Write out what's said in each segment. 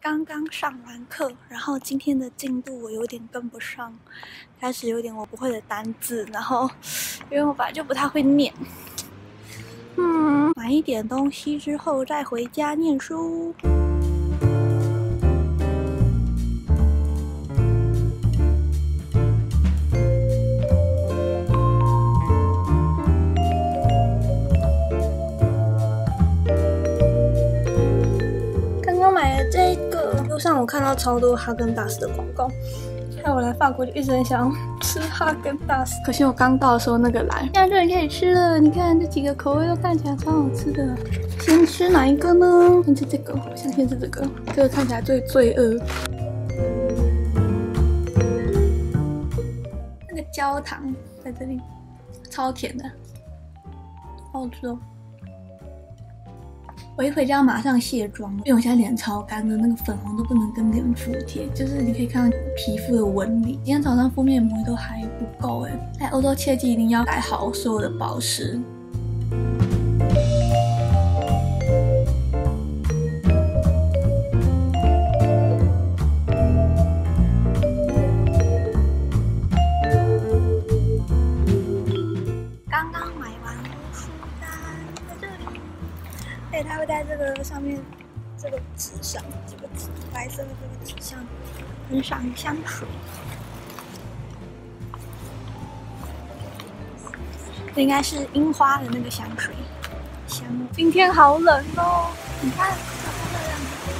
刚刚上完课，然后今天的进度我有点跟不上，开始有点我不会的单字，然后因为我本来就不太会念，买一点东西之后再回家念书。这个路上我看到超多哈根达斯的广告，害我来法国就一直很想吃哈根达斯。可惜我刚到的时候那个来，现在就可以吃了。你看这几个口味都看起来超好吃的。先吃哪一个呢？先吃这个，我想先吃这个，这个看起来最罪恶。那个焦糖在这里，超甜的，好好吃哦。我一回家马上卸妆，因为我现在脸超干的，那个粉红都不能跟脸服帖，就是你可以看到皮肤的纹理。今天早上敷面膜都还不够哎，在欧洲切记一定要改好所有的保湿。刚刚买完书单在这里。对，它会在这个上面，这个纸上，这个纸白色的这个纸上喷上香水。这应该是樱花的那个香水，香。今天好冷哦，你看，好漂亮。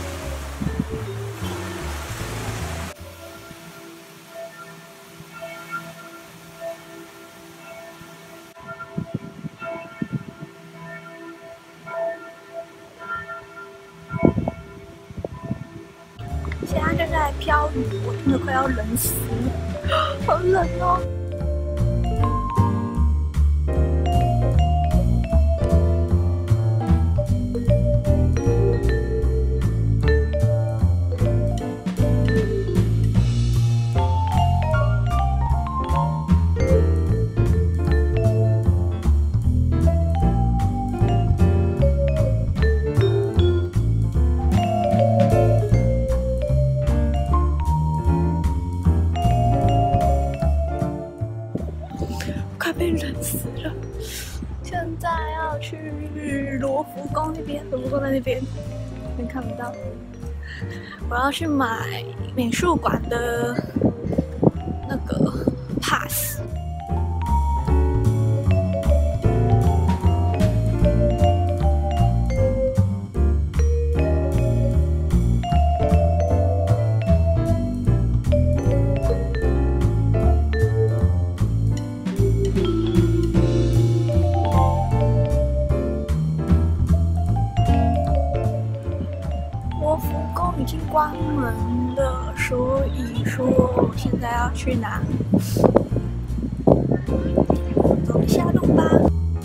现在正在飘雨，我真的快要冷死了，好冷哦！快被冷死了！现在要去罗浮宫那边，罗浮宫在那边，你看不到。我要去买美术馆的那个 pass。罗浮宫已经关门了，所以说现在要去哪？走一下路吧。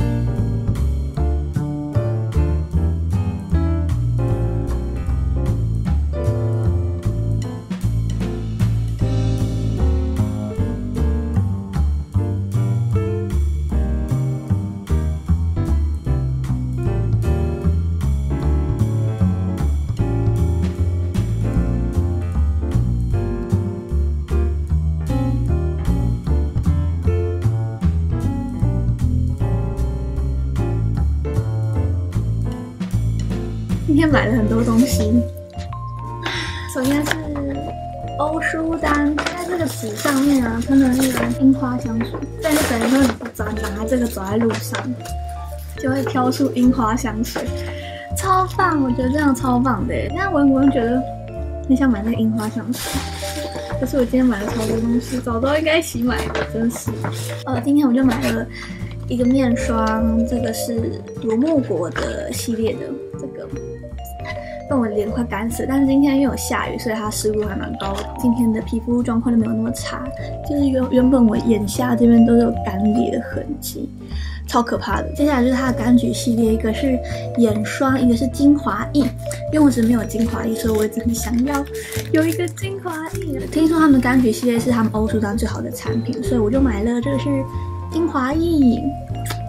今天买了很多东西，首先是欧舒丹，在这个纸上面啊喷了那个樱花香水，但是等于说你不拿这个走在路上，就会飘出樱花香水，超棒！我觉得这样超棒的耶。那我觉得很想买那个樱花香水，可是我今天买了超多东西，早知道应该一起买的，真是。今天我就买了一个面霜，这个是罗木果的系列的这个。但我脸快干死了，但是今天因为有下雨，所以它湿度还蛮高的。今天的皮肤状况就没有那么差，就是原本我眼下这边都是有干裂的痕迹，超可怕的。接下来就是它的柑橘系列，一个是眼霜，一个是精华液。因为我只没有精华液，所以我一直很想要有一个精华液。听说他们柑橘系列是他们欧舒丹最好的产品，所以我就买了这个是精华液。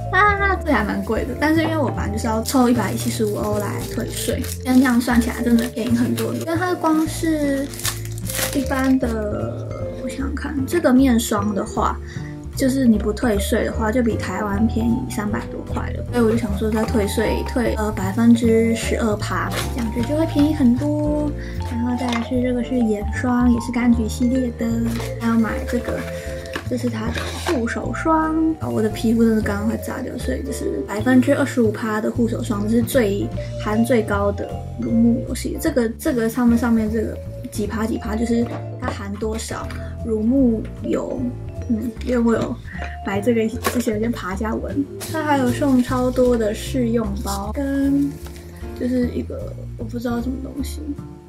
这还蛮贵的，但是因为我本来就是要凑175欧来退税，但这样算起来真的便宜很多。因为它光是一般的，我想想看，这个面霜的话，就是你不退税的话，就比台湾便宜300多块了。所以我就想说，再退税退12%，这样子就会便宜很多。然后再来是这个是眼霜，也是柑橘系列的，还要买这个。这是它的护手霜，我的皮肤真的刚刚会炸掉，所以就是25%的护手霜，这是含最高的乳木油系。这个上面这个几趴，就是它含多少乳木油。因为我有买这个之前有先爬一下文，它还有送超多的试用包，跟就是一个我不知道什么东西。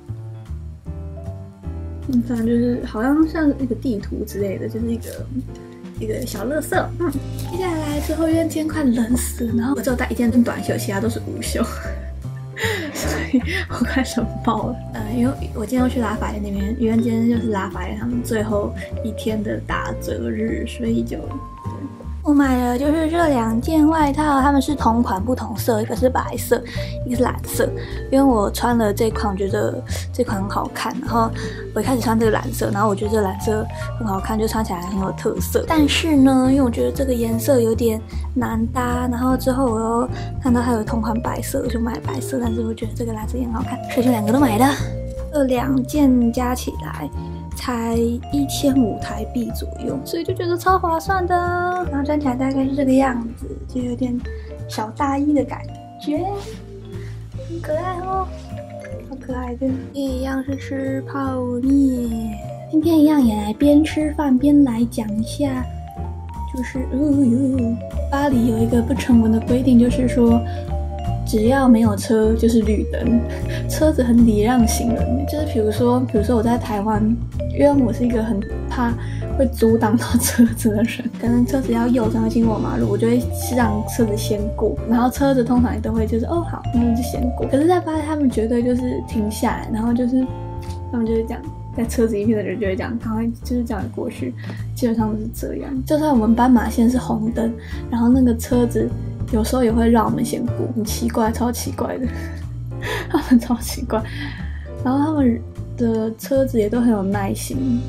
反正就是好像像一个地图之类的，就是一个小垃圾。接下来最后因为今天快冷死了，然后我只有带一件短袖，其他都是无袖，所以我快冷爆了。因为我今天要去拉法叶那边，因为今天就是拉法叶他们最后一天的打折日，所以就。我买了就是这2件外套，它们是同款不同色，一个是白色，一个是蓝色。因为我穿了这款，我觉得这款很好看，然后我一开始穿这个蓝色，然后我觉得这个蓝色很好看，就穿起来很有特色。但是呢，因为我觉得这个颜色有点难搭，然后之后我又看到它有同款白色，我就买白色，但是我觉得这个蓝色也很好看，所以就2个都买了。这2件加起来才1500台币左右，所以就觉得超划算的。然后穿起来大概是这个样子，就有点小大衣的感觉，很可爱哦，好可爱的。一样是吃泡面，今天一样也来边吃饭边来讲一下，就是巴黎有一个不成文的规定，就是说。只要没有车就是绿灯，车子很礼让行人。就是比如说我在台湾，因为我是一个很怕会阻挡到车子的人，可能车子要右转经过马路，我就会让车子先过，然后车子通常也都会就是哦好，那就先过。可是，在巴黎他们绝对就是停下来，然后就是他们就是这样，在车子一片的人就会这样，赶快就是这样过去，基本上都是这样。就算我们斑马线是红灯，然后那个车子。有时候也会让我们先过，很奇怪，超奇怪的，他们超奇怪。然后他们的车子也都很有耐心，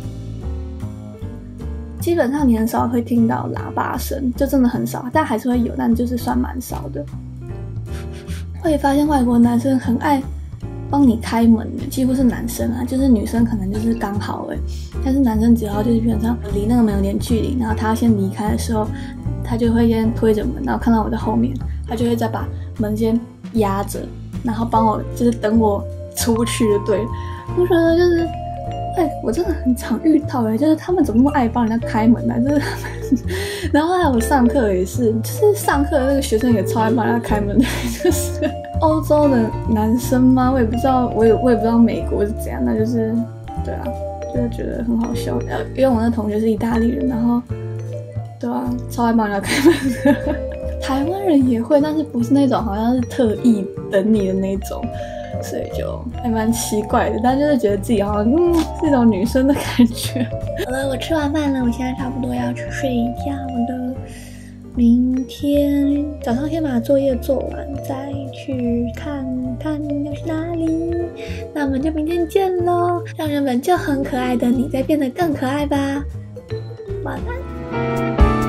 基本上你很少会听到喇叭声，就真的很少，但还是会有，但就是算蛮少的。会发现外国男生很爱帮你开门的，几乎是男生啊，就是女生可能就是刚好但是男生只要就是基本上离那个门有点距离，然后他要先离开的时候。他就会先推着门，然后看到我在后面，他就会再把门先压着，然后帮我就是等我出去就对了。我觉得就是，我真的很常遇到就是他们怎么那么爱帮人家开门呢？就是他们，然后还有我上课也是，就是上课那个学生也超爱帮人家开门的，就是欧洲的男生吗？我也不知道，我也不知道美国是怎样，那就是对啊，就是觉得很好笑。因为我那同学是意大利人，然后。对啊，超爱帮人家开门的。台湾人也会，但是不是那种好像是特意等你的那种，所以就还蛮奇怪的。但就是觉得自己好像是一种女生的感觉。好了，我吃完饭了，我现在差不多要去睡一觉了。明天早上先把作业做完，再去看看要去哪里。那我们就明天见咯，让原本就很可爱的你再变得更可爱吧。晚安。